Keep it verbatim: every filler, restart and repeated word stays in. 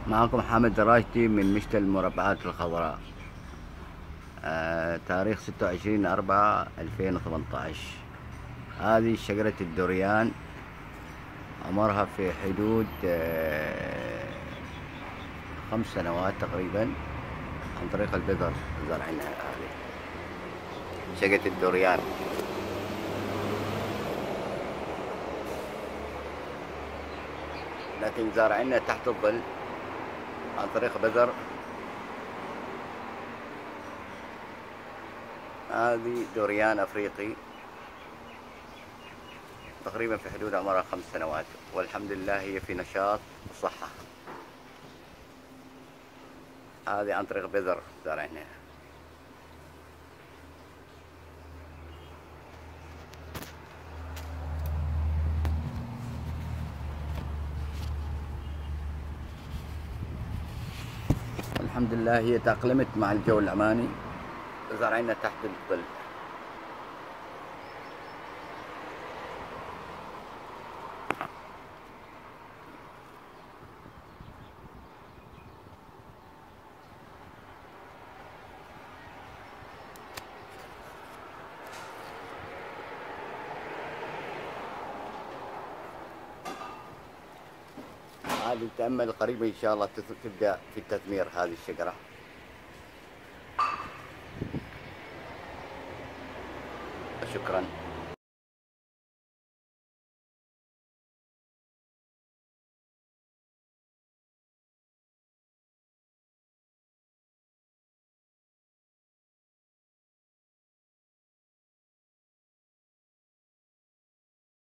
معكم حامد دراجتي من مشتى المربعات الخضراء. آه تاريخ ستة وعشرين أربعة ألفين وثمنتاش. هذه شجرة الدوريان، عمرها في حدود آه خمس سنوات تقريبا. عن طريق البذر زرعنا هذه شجرة الدوريان. لكن زارعنا تحت الظل عن طريق بذر. هذه دوريان أفريقي تقريبا في حدود عمرها خمس سنوات، والحمد لله هي في نشاط وصحة. هذه عن طريق بذر زارعينها. الحمد لله هي تأقلمت مع الجو العماني، زارعينها تحت الظل. هذه تأمل قريبا إن شاء الله تبدأ في التثمير هذه الشجرة. شكرا.